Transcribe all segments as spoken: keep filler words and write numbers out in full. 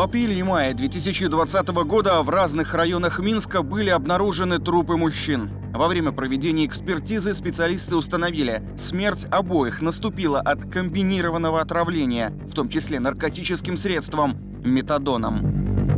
апреле и мае две тысячи двадцатого года в разных районах Минска были обнаружены трупы мужчин. Во время проведения экспертизы специалисты установили, смерть обоих наступила от комбинированного отравления, в том числе наркотическим средством – метадоном.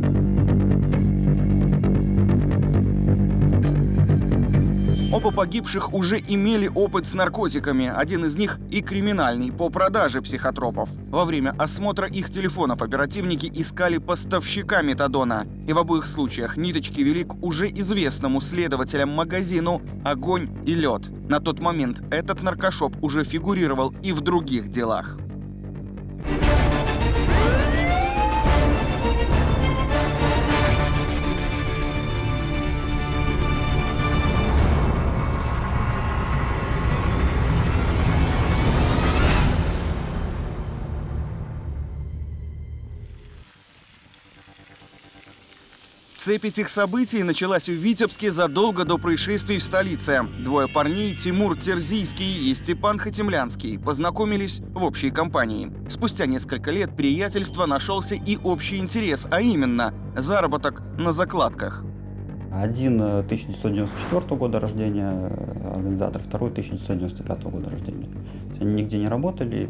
Оба погибших уже имели опыт с наркотиками, один из них и криминальный по продаже психотропов. Во время осмотра их телефонов оперативники искали поставщика метадона. И в обоих случаях ниточки вели к уже известному следователям магазину «Огонь и лед». На тот момент этот наркошоп уже фигурировал и в других делах. Цепь этих событий началась в Витебске задолго до происшествий в столице. Двое парней, Тимур Терзийский и Степан Хатимлянский, познакомились в общей компании. Спустя несколько лет приятельства нашелся и общий интерес, а именно заработок на закладках. Один тысяча девятьсот девяносто четвёртого года рождения организатор, второй тысяча девятьсот девяносто пятого года рождения. Они нигде не работали,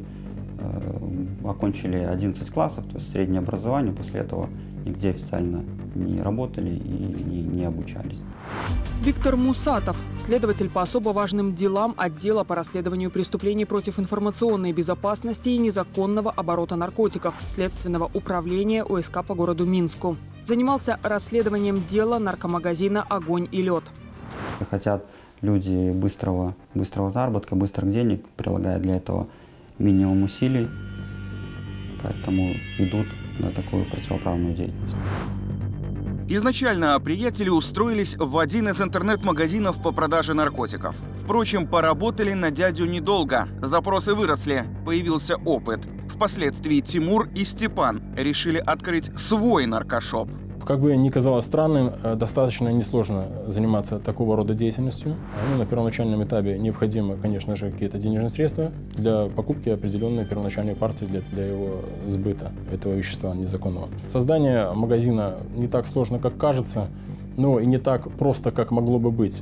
окончили одиннадцать классов, то есть среднее образование, после этого нигде официально не работали и не, не обучались. Виктор Мусатов, следователь по особо важным делам отдела по расследованию преступлений против информационной безопасности и незаконного оборота наркотиков Следственного управления о эс ка по городу Минску. Занимался расследованием дела наркомагазина «Огонь и лед». Хотят люди быстрого, быстрого заработка, быстрых денег, прилагая для этого минимум усилий, поэтому идут на такую противоправную деятельность. Изначально приятели устроились в один из интернет-магазинов по продаже наркотиков. Впрочем, поработали на дядю недолго. Запросы выросли, появился опыт. Впоследствии Тимур и Степан решили открыть свой наркошоп. Как бы ни казалось странным, достаточно несложно заниматься такого рода деятельностью. Ну, на первоначальном этапе необходимы, конечно же, какие-то денежные средства для покупки определенной первоначальной партии для, для его сбыта, этого вещества незаконного. Создание магазина не так сложно, как кажется, но и не так просто, как могло бы быть.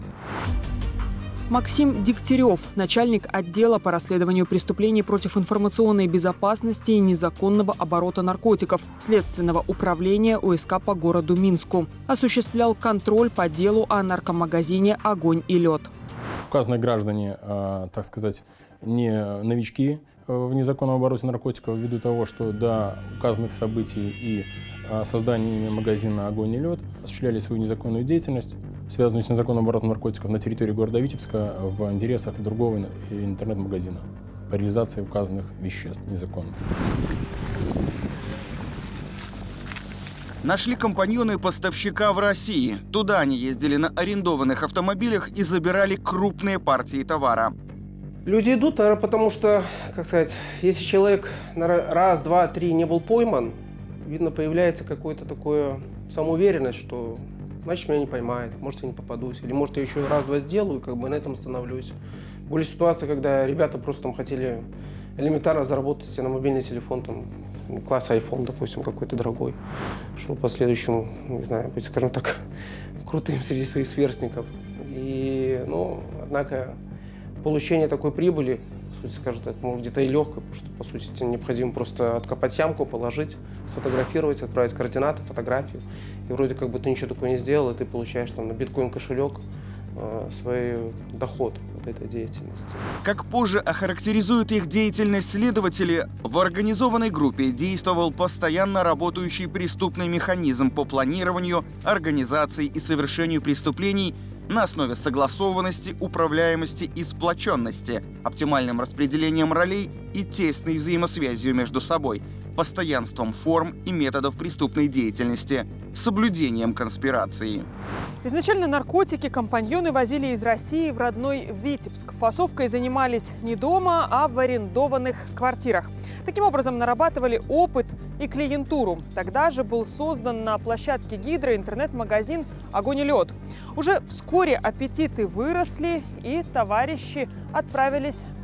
Максим Дегтярев, начальник отдела по расследованию преступлений против информационной безопасности и незаконного оборота наркотиков Следственного управления о эс ка по городу Минску, осуществлял контроль по делу о наркомагазине «Огонь и лед». Указанные граждане, так сказать, не новички в незаконном обороте наркотиков, ввиду того, что до указанных событий и создания магазина «Огонь и лед» осуществляли свою незаконную деятельность, связанную с незаконным оборотом наркотиков на территории города Витебска в интересах другого интернет-магазина по реализации указанных веществ незаконно. Нашли компаньоны поставщика в России. Туда они ездили на арендованных автомобилях и забирали крупные партии товара. Люди идут, наверное, потому что, как сказать, если человек раз, два, три не был пойман, видно, появляется какое-то такое самоуверенность, что значит меня не поймают, может я не попадусь, или может я еще раз-два сделаю, и как бы на этом остановлюсь. Были ситуации, когда ребята просто там хотели элементарно заработать себе на мобильный телефон, там, класс iPhone, допустим, какой-то дорогой, чтобы в последующем, не знаю, быть, скажем так, крутым среди своих сверстников. И, ну, однако, получение такой прибыли, по сути, скажем так, может, где-то и легкое, потому что, по сути, тебе необходимо просто откопать ямку, положить, сфотографировать, отправить координаты, фотографию. И вроде как бы ты ничего такого не сделал, и ты получаешь там на биткоин-кошелек э, свой доход от этой деятельности. Как позже охарактеризуют их деятельность следователи, в организованной группе действовал постоянно работающий преступный механизм по планированию, организации и совершению преступлений на основе согласованности, управляемости и сплоченности, оптимальным распределением ролей и тесной взаимосвязью между собой, постоянством форм и методов преступной деятельности, соблюдением конспирации. Изначально наркотики компаньоны возили из России в родной Витебск. Фасовкой занимались не дома, а в арендованных квартирах. Таким образом нарабатывали опыт и клиентуру. Тогда же был создан на площадке Гидро интернет-магазин «Огонь и лед». Уже вскоре аппетиты выросли, и товарищи отправились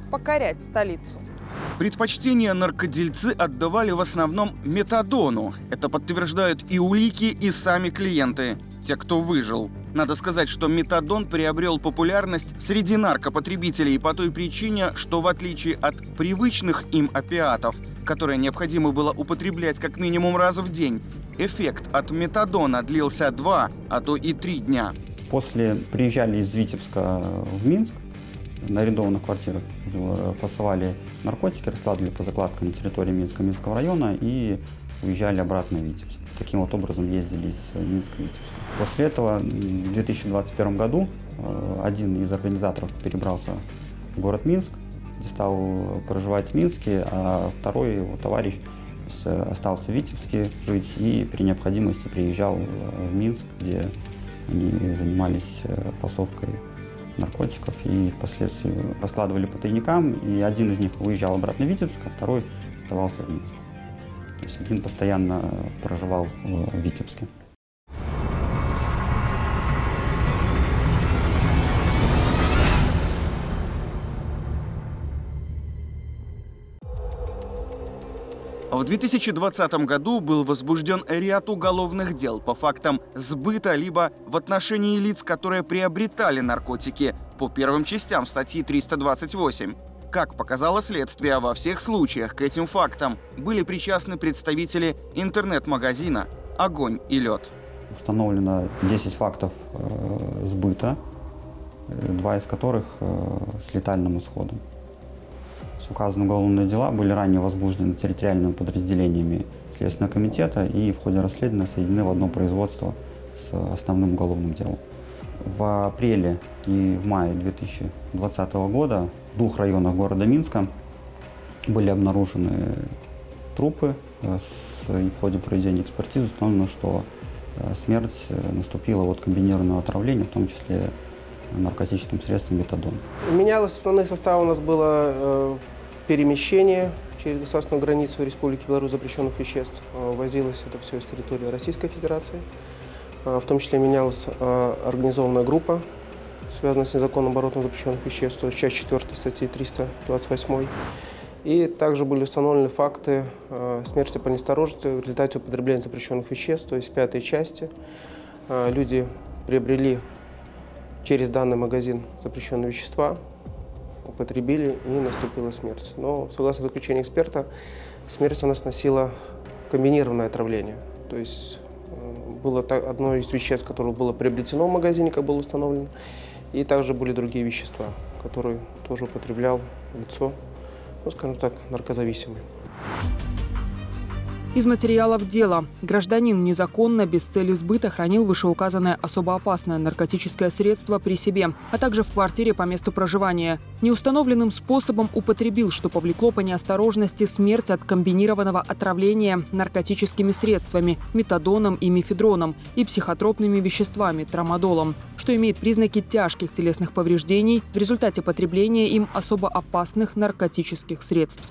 покорять столицу. Предпочтение наркодельцы отдавали в основном метадону. Это подтверждают и улики, и сами клиенты, те, кто выжил. Надо сказать, что метадон приобрел популярность среди наркопотребителей по той причине, что в отличие от привычных им опиатов, которые необходимо было употреблять как минимум раз в день, эффект от метадона длился два, а то и три дня. После приезжали из Витебска в Минск, на арендованных квартирах фасовали наркотики, раскладывали по закладкам на территории Минска, Минского района и уезжали обратно в Витебск. Таким вот образом ездили из Минска в Витебск. После этого в две тысячи двадцать первом году один из организаторов перебрался в город Минск, где стал проживать в Минске, а второй его товарищ остался в Витебске жить и при необходимости приезжал в Минск, где они занимались фасовкой наркотиков и впоследствии раскладывали по тайникам, и один из них уезжал обратно в Витебск, а второй оставался в Минске. То есть один постоянно проживал в Витебске. В две тысячи двадцатом году был возбужден ряд уголовных дел по фактам сбыта либо в отношении лиц, которые приобретали наркотики, по первым частям статьи триста двадцать восемь. Как показало следствие, во всех случаях к этим фактам были причастны представители интернет-магазина «Огонь и лед». Установлено десять фактов э, сбыта, два из которых э, с летальным исходом. Указанные уголовные дела были ранее возбуждены территориальными подразделениями Следственного комитета и в ходе расследования соединены в одно производство с основным уголовным делом. В апреле и в мае две тысячи двадцатого года в двух районах города Минска были обнаружены трупы, и в ходе проведения экспертизы установлено, что смерть наступила от комбинированного отравления, в том числе наркотическим средством метадон. Менялось основной состав, у нас было э, перемещение через государственную границу Республики Беларусь запрещенных веществ. Э, возилось это все из территории Российской Федерации. Э, в том числе менялась э, организованная группа, связанная с незаконным оборотом запрещенных веществ, часть четвёртой статьи триста двадцать восемь. И также были установлены факты э, смерти по неосторожности в результате употребления запрещенных веществ, то есть в пятой части. Э, люди приобрели через данный магазин запрещенные вещества, употребили, и наступила смерть. Но, согласно заключению эксперта, смерть у нас носила комбинированное отравление. То есть было одно из веществ, которое было приобретено в магазине, как было установлено, и также были другие вещества, которые тоже употреблял лицо, ну, скажем так, наркозависимый. Из материалов дела. Гражданин незаконно, без цели сбыта хранил вышеуказанное особо опасное наркотическое средство при себе, а также в квартире по месту проживания. Неустановленным способом употребил, что повлекло по неосторожности смерть от комбинированного отравления наркотическими средствами, метадоном и мефедроном, и психотропными веществами, трамадолом, что имеет признаки тяжких телесных повреждений в результате потребления им особо опасных наркотических средств.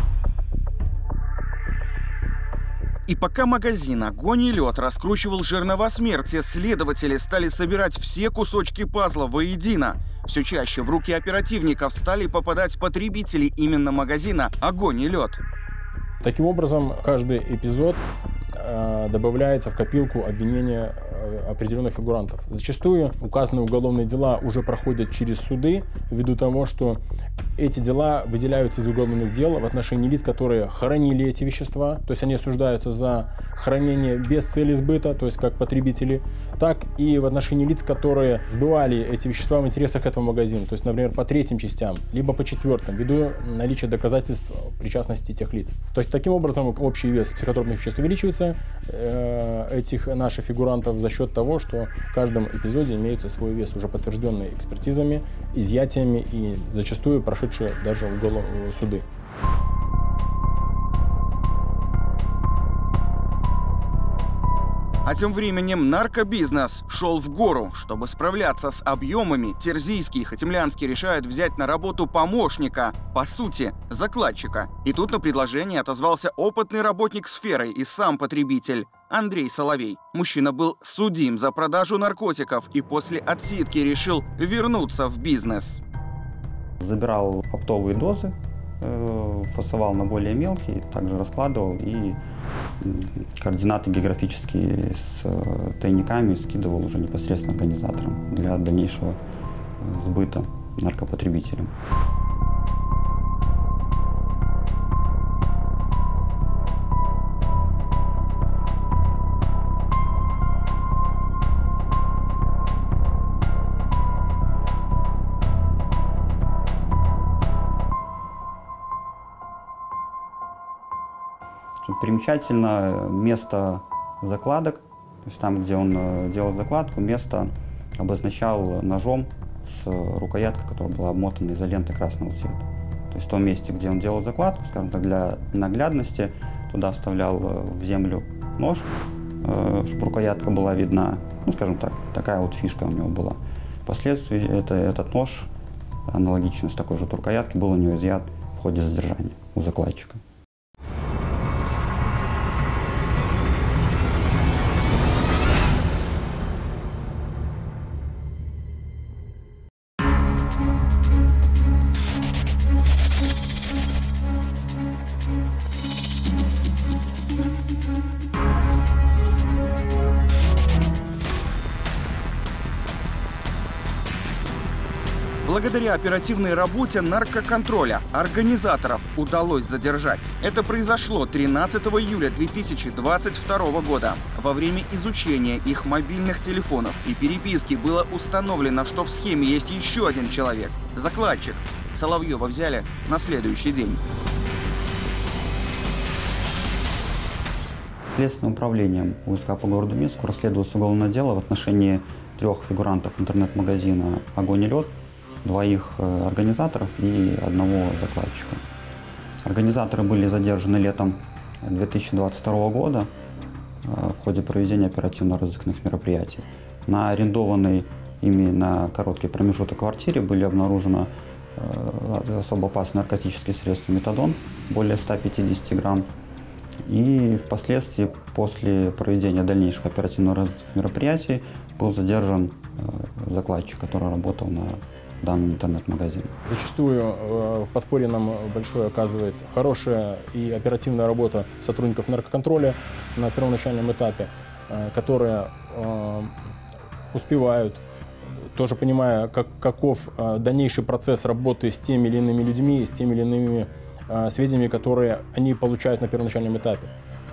И пока магазин «Огонь и лед» раскручивал жернова смерти, следователи стали собирать все кусочки пазла воедино. Все чаще в руки оперативников стали попадать потребители именно магазина «Огонь и лед». Таким образом, каждый эпизод э, добавляется в копилку обвинения э, определенных фигурантов. Зачастую указанные уголовные дела уже проходят через суды, ввиду того, что эти дела выделяются из уголовных дел в отношении лиц, которые хранили эти вещества, то есть они осуждаются за хранение без цели сбыта, то есть как потребители, так и в отношении лиц, которые сбывали эти вещества в интересах этого магазина, то есть, например, по третьим частям, либо по четвертым, ввиду наличия доказательств причастности тех лиц. То есть таким образом общий вес психотропных веществ увеличивается, э, этих наших фигурантов, за счет того, что в каждом эпизоде имеется свой вес, уже подтвержденный экспертизами, изъятиями и зачастую прошедшие даже в уголовные суды. А тем временем наркобизнес шел в гору. Чтобы справляться с объемами, Терзийский и Хатимлянский решают взять на работу помощника, по сути, закладчика. И тут на предложение отозвался опытный работник сферы и сам потребитель Андрей Соловей. Мужчина был судим за продажу наркотиков и после отсидки решил вернуться в бизнес. Забирал оптовые дозы, фасовал на более мелкие, также раскладывал и координаты географические с тайниками скидывал уже непосредственно организаторам для дальнейшего сбыта наркопотребителям. Примечательно место закладок, то есть там, где он делал закладку, место обозначал ножом с рукояткой, которая была обмотана изолентой красного цвета. То есть в том месте, где он делал закладку, скажем так, для наглядности, туда вставлял в землю нож, чтобы рукоятка была видна. Ну, скажем так, такая вот фишка у него была. Впоследствии это, этот нож, аналогично с такой же рукоятки, был у него изъят в ходе задержания у закладчика. Благодаря оперативной работе наркоконтроля организаторов удалось задержать. Это произошло тринадцатого июля две тысячи двадцать второго года. Во время изучения их мобильных телефонов и переписки было установлено, что в схеме есть еще один человек – закладчик. Соловьева взяли на следующий день. Следственным управлением УСК по городу Минску расследовалось уголовное дело в отношении трех фигурантов интернет-магазина «Огонь и лед», двоих организаторов и одного закладчика. Организаторы были задержаны летом две тысячи двадцать второго года в ходе проведения оперативно-розыскных мероприятий. На арендованной ими на короткий промежуток квартире были обнаружены особо опасные наркотические средства метадон, более ста пятидесяти грамм. И впоследствии, после проведения дальнейших оперативно-розыскных мероприятий, был задержан закладчик, который работал на данном интернет-магазине. Зачастую э, в подспорье нам большое оказывает хорошая и оперативная работа сотрудников наркоконтроля на первоначальном этапе, э, которые э, успевают, тоже понимая, как, каков э, дальнейший процесс работы с теми или иными людьми, с теми или иными э, сведениями, которые они получают на первоначальном этапе.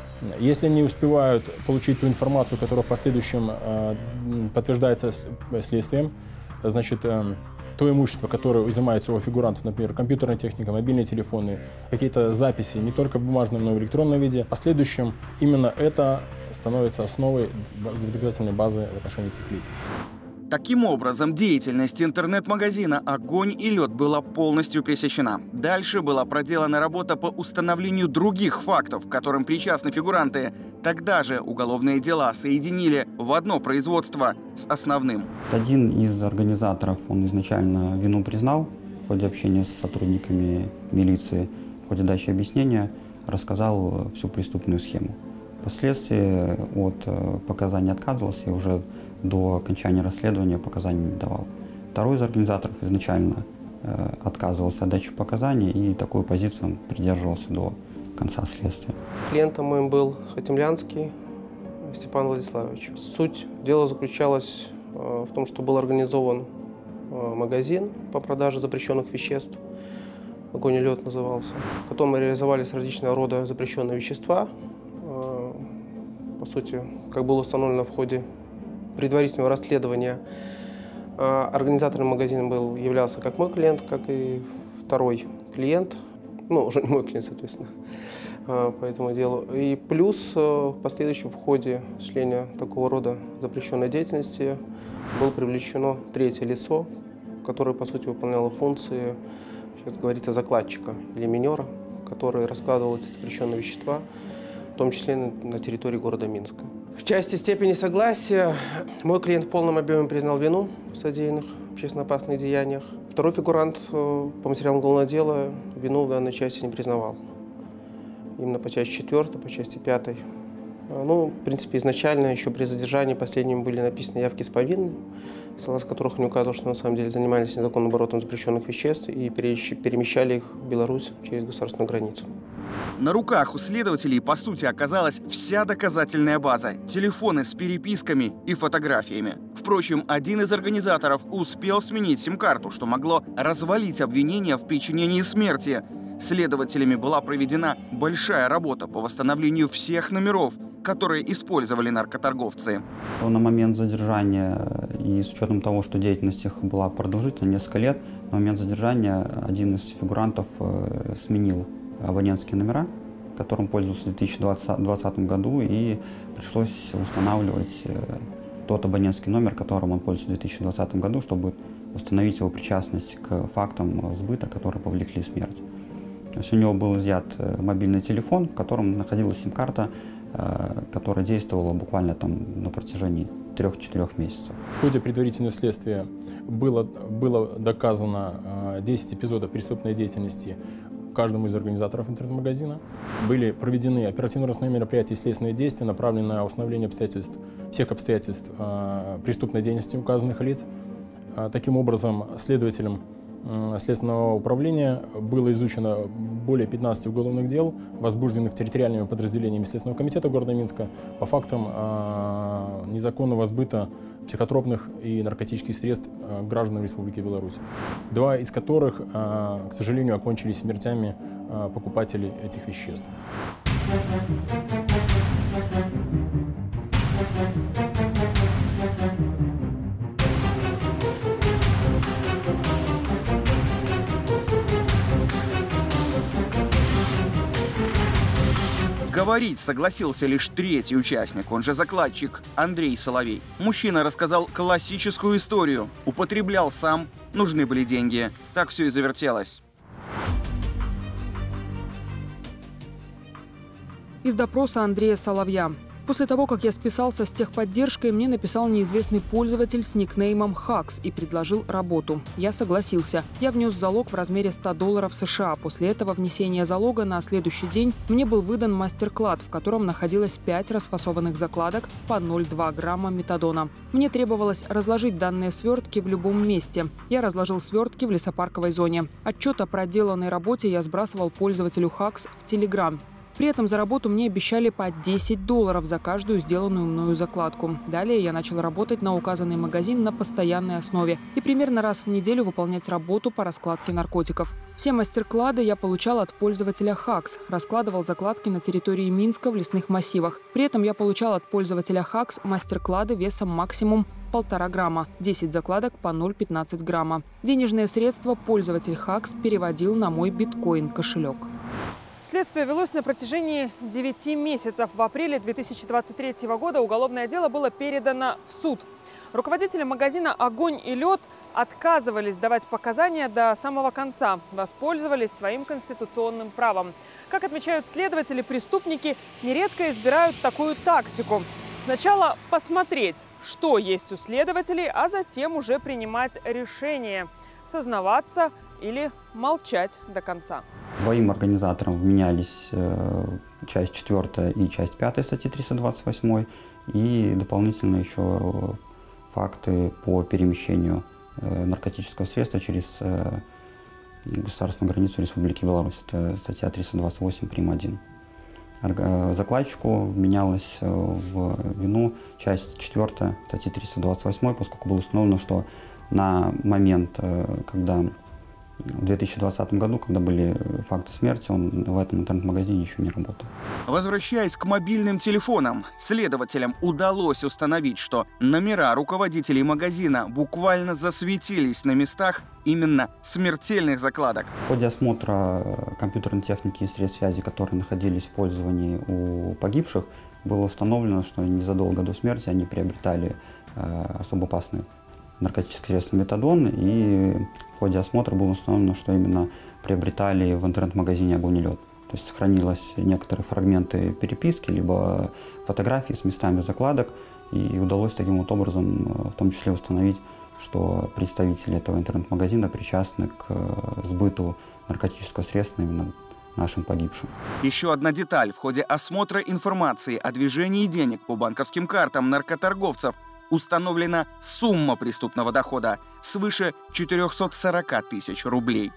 Если они успевают получить ту информацию, которая в последующем э, подтверждается следствием, значит, э, то имущество, которое изымается у фигурантов, например, компьютерная техника, мобильные телефоны, какие-то записи, не только в бумажном, но и в электронном виде, в последующем именно это становится основой доказательной базы в отношении этих лиц. Таким образом, деятельность интернет-магазина «Огонь и лед» была полностью пресечена. Дальше была проделана работа по установлению других фактов, к которым причастны фигуранты. Тогда же уголовные дела соединили в одно производство с основным. Один из организаторов, он изначально вину признал в ходе общения с сотрудниками милиции, в ходе дачи объяснения рассказал всю преступную схему. Впоследствии от показаний отказывался и уже до окончания расследования показаний не давал. Второй из организаторов изначально э, отказывался от дачи показаний, и такую позицию он придерживался до конца следствия. Клиентом моим был Хатимлянский Степан Владиславович. Суть дела заключалась э, в том, что был организован э, магазин по продаже запрещенных веществ. «Огонь и лед» назывался, в котором реализовались различного рода запрещенные вещества. Э, по сути, как было установлено в ходе предварительного расследования, организатором магазина был, являлся как мой клиент, как и второй клиент, ну, уже не мой клиент, соответственно, по этому делу. И плюс в последующем в ходе осуществления такого рода запрещенной деятельности было привлечено третье лицо, которое, по сути, выполняло функции, сейчас говорится, закладчика или минера, который раскладывал эти запрещенные вещества, в том числе на территории города Минска. В части степени согласия мой клиент в полном объеме признал вину в содеянных общественно опасных деяниях. Второй фигурант по материалам уголовного дела вину в данной части не признавал. Именно по части четвертой, по части пятой Ну, в принципе, изначально еще при задержании последним были написаны явки с повинными, согласно которых они указывали, что на самом деле занимались незаконным оборотом запрещенных веществ и перемещали их в Беларусь через государственную границу. На руках у следователей, по сути, оказалась вся доказательная база, телефоны с переписками и фотографиями. Впрочем, один из организаторов успел сменить сим-карту, что могло развалить обвинение в причинении смерти. Следователями была проведена большая работа по восстановлению всех номеров, которые использовали наркоторговцы. На момент задержания, и с учетом того, что деятельность их была продолжительна несколько лет, на момент задержания один из фигурантов сменил абонентские номера, которым пользовался в две тысячи двадцатом году, и пришлось устанавливать тот абонентский номер, которым он пользовался в две тысячи двадцатом году, чтобы установить его причастность к фактам сбыта, которые повлекли смерть. То есть у него был изъят мобильный телефон, в котором находилась сим-карта, которая действовала буквально там на протяжении трех-четырех месяцев. В ходе предварительного следствия было, было доказано десять эпизодов преступной деятельности каждому из организаторов интернет-магазина. Были проведены оперативно-розыскные мероприятия и следственные действия, направленные на установление обстоятельств, всех обстоятельств преступной деятельности указанных лиц. Таким образом, следователям Следственного управления было изучено более пятнадцати уголовных дел, возбужденных территориальными подразделениями Следственного комитета города Минска по фактам э, незаконного сбыта психотропных и наркотических средств э, граждан Республики Беларусь. Два из которых, э, к сожалению, окончились смертями э, покупателей этих веществ. Говорить согласился лишь третий участник, он же закладчик, Андрей Соловей. Мужчина рассказал классическую историю. Употреблял сам, нужны были деньги. Так все и завертелось. Из допроса Андрея Соловья. После того, как я списался с техподдержкой, мне написал неизвестный пользователь с никнеймом Хакс и предложил работу. Я согласился. Я внес залог в размере ста долларов США. После этого внесения залога на следующий день мне был выдан мастер-клад, в котором находилось пять расфасованных закладок по ноль целых две десятых грамма метадона. Мне требовалось разложить данные свертки в любом месте. Я разложил свертки в лесопарковой зоне. Отчет о проделанной работе я сбрасывал пользователю Хакс в Телеграм. При этом за работу мне обещали по десять долларов за каждую сделанную мною закладку. Далее я начал работать на указанный магазин на постоянной основе и примерно раз в неделю выполнять работу по раскладке наркотиков. Все мастер-клады я получал от пользователя Хакс, раскладывал закладки на территории Минска в лесных массивах. При этом я получал от пользователя Хакс мастер-клады весом максимум полтора грамма, десять закладок по ноль целых пятнадцать грамма. Денежные средства пользователь Хакс переводил на мой биткоин-кошелек. Следствие велось на протяжении девяти месяцев. В апреле две тысячи двадцать третьего года уголовное дело было передано в суд. Руководители магазина «Огонь и лед» отказывались давать показания до самого конца, воспользовались своим конституционным правом. Как отмечают следователи, преступники нередко избирают такую тактику. Сначала посмотреть, что есть у следователей, а затем уже принимать решение – сознаваться или молчать до конца. Двоим организаторам вменялись э, часть четвёртая и часть пятая статьи триста двадцать восемь, и дополнительно еще факты по перемещению э, наркотического средства через э, государственную границу Республики Беларусь. Это статья триста двадцать восемь прим. один. Закладчику вменялась в вину часть четвёртая статьи триста двадцать восемь, поскольку было установлено, что на момент, когда в две тысячи двадцатом году, когда были факты смерти, он в этом интернет-магазине еще не работал. Возвращаясь к мобильным телефонам, следователям удалось установить, что номера руководителей магазина буквально засветились на местах именно смертельных закладок. В ходе осмотра компьютерной техники и средств связи, которые находились в пользовании у погибших, было установлено, что незадолго до смерти они приобретали э, особо опасные наркотические средства метадон, и в ходе осмотра было установлено, что именно приобретали в интернет-магазине «Огонь и лед». То есть сохранилось некоторые фрагменты переписки, либо фотографии с местами закладок, и удалось таким вот образом в том числе установить, что представители этого интернет-магазина причастны к сбыту наркотического средства именно нашим погибшим. Еще одна деталь. В ходе осмотра информации о движении денег по банковским картам наркоторговцев установлена сумма преступного дохода свыше четырёхсот сорока тысяч рублей.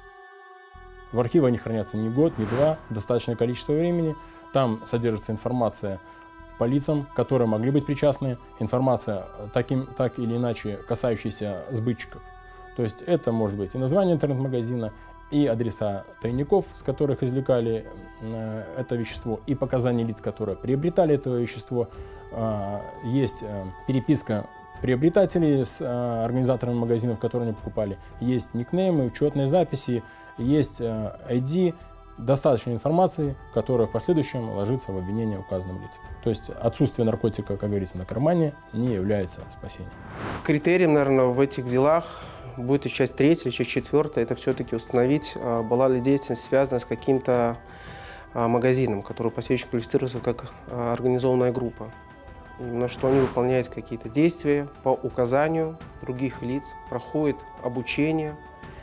В архиве они хранятся не год, не два, достаточное количество времени. Там содержится информация по лицам, которые могли быть причастны, информация таким, так или иначе касающаяся сбытчиков. То есть это может быть и название интернет-магазина, и адреса тайников, с которых извлекали э, это вещество, и показания лиц, которые приобретали это вещество. Э, есть э, переписка приобретателей с э, оборудованием магазинов, которые они покупали. Есть никнеймы, учетные записи, есть э, ай ди, достаточно информации, которая в последующем ложится в обвинение указанным лицам. То есть отсутствие наркотика, как говорится, на кармане не является спасением. Критерием, наверное, в этих делах будет и часть третья, и часть четвертая, это все-таки установить, была ли деятельность связана с каким-то магазином, который последующем квалифицируется как организованная группа. Именно что они выполняют какие-то действия по указанию других лиц, проходит обучение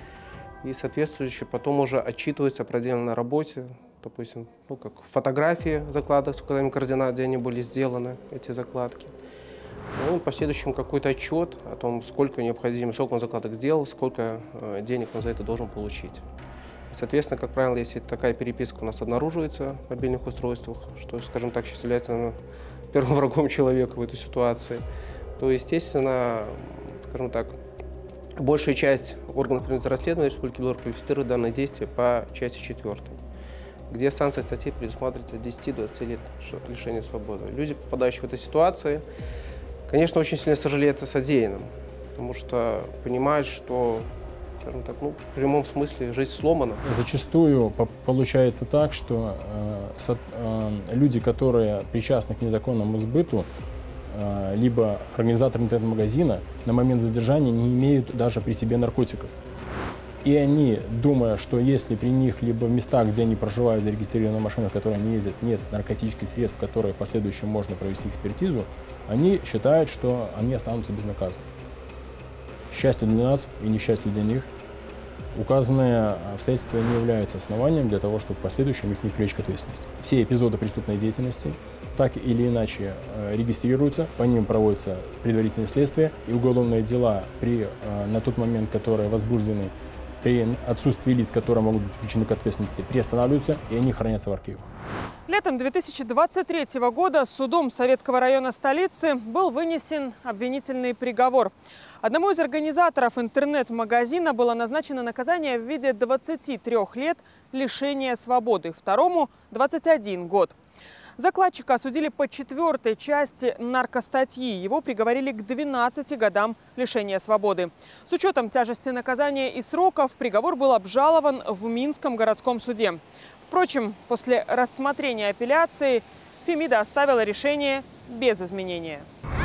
и, соответствующе, потом уже отчитываются о проделанной работе. Допустим, ну, как фотографии закладок с указанием координат, где они были сделаны, эти закладки. Ну, в последующем какой-то отчет о том, сколько необходимо, сколько он закладок сделал, сколько э, денег он за это должен получить. Соответственно, как правило, если такая переписка у нас обнаруживается в мобильных устройствах, что, скажем так, сейчас является, наверное, первым врагом человека в этой ситуации, то, естественно, скажем так, большая часть органов предметного расследования Республики Беларусь квалифицирует данные действия по части четвёртой, где санкция статьи предусматривает от десяти до двадцати лет лишения свободы. Люди, попадающие в этой ситуации, конечно, очень сильно сожалеют о содеянном, потому что понимают, что, скажем так, ну, в прямом смысле жизнь сломана. Зачастую получается так, что э, со, э, люди, которые причастны к незаконному сбыту, э, либо организаторы интернет-магазина, на момент задержания не имеют даже при себе наркотиков. И они, думая, что если при них, либо в местах, где они проживают, зарегистрированные машины, в которые они ездят, нет наркотических средств, которые в последующем можно провести экспертизу, они считают, что они останутся безнаказанными. К счастью для нас и несчастью для них, указанные обстоятельства не являются основанием для того, чтобы в последующем их не привлечь к ответственности. Все эпизоды преступной деятельности так или иначе регистрируются, по ним проводятся предварительные следствия, и уголовные дела при, на тот момент, которые возбуждены, при отсутствии лиц, которые могут быть привлечены к ответственности, приостанавливаются, и они хранятся в архивах. Летом две тысячи двадцать третьего года судом Советского района столицы был вынесен обвинительный приговор. Одному из организаторов интернет-магазина было назначено наказание в виде двадцати трёх лет лишения свободы, второму – двадцать один год. Закладчика осудили по четвертой части наркостатьи. Его приговорили к двенадцати годам лишения свободы. С учетом тяжести наказания и сроков приговор был обжалован в Минском городском суде. Впрочем, после рассмотрения апелляции Фемида оставила решение без изменения.